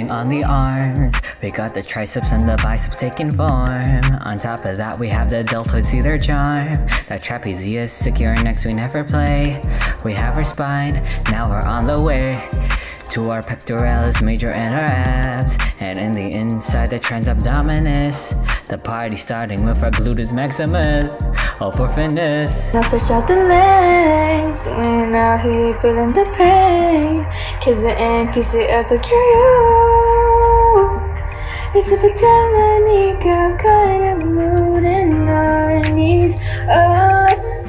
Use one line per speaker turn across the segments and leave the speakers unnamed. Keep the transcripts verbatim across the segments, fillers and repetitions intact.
Adding on the arms, we got the triceps and the biceps taking form. On top of that we have the deltoids see their charm. That trapezius secure next we never play. We have our spine, now we're on the way to our pectoralis major and our abs. And in the inside the trans abdominis. The party starting with our gluteus maximus. All for fitness.
Now stretch out the legs, and out here feeling the pain. Kiss it and kiss it as I carry you. It's a Vitalinica kind of mood, and our knees are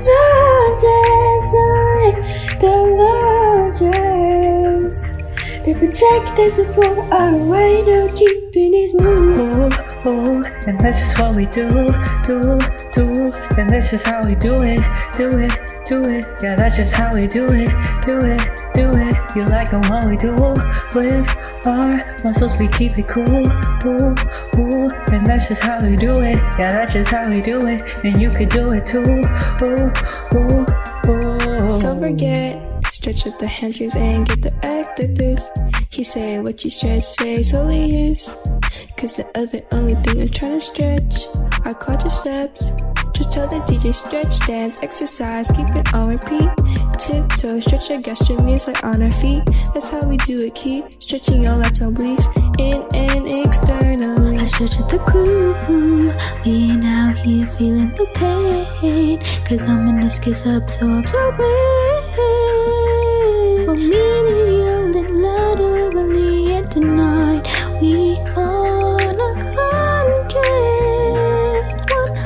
the largest, the largest. They protect, they support our way to keeping these moves.
Ooh, ooh, and that's just what we do, do, do. And that's just how we do it, do it, do it. Yeah, that's just how we do it, do it, do it. You like it what we do with our muscles, we keep it cool, ooh, ooh. And that's just how we do it, yeah, that's just how we do it. And you could do it too, ooh, ooh, ooh.
Don't forget, stretch up the hamstrings and get the adductors. He said what you stretch, say solely is. Cause the other only thing I'm trying to stretch are quadriceps. Just tell the D J stretch, dance, exercise, keep it on repeat. Tiptoe, stretch your gastromeres like on our feet. That's how we do it, keep stretching your lats and obliques in and externally.
I stretch at the crew, we ain't out here feeling the pain. Cause our meniscus absorbs our weight. For medial and laterally, and tonight we on a hundred, one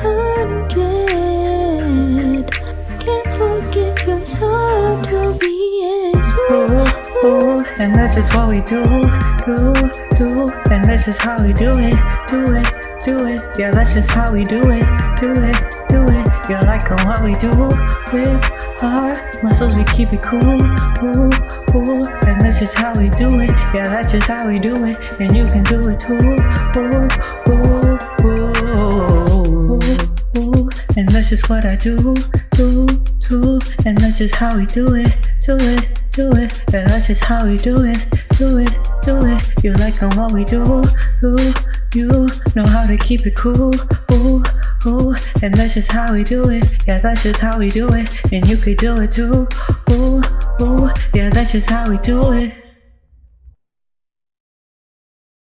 hundred. Can't forget your song to be as
Ooh, ooh, and that's just what we do, do, do. And that's just how we do it, do it, do it. Yeah, that's just how we do it, do it, do it. You like what we do with our muscles, we keep it cool, ooh, ooh. And that's just how we do it, yeah, that's just how we do it. And you can do it too, ooh, ooh, ooh, ooh, ooh. And that's just what I do, do, do. And that's just how we do it, do it, do it. Yeah, that's just how we do it, do it, do it. You like what we do, ooh, you know how to keep it cool, ooh, ooh. And that's just how we do it, yeah, that's just how we do it. And you could do it too, ooh, ooh. Yeah, that's just how we do it.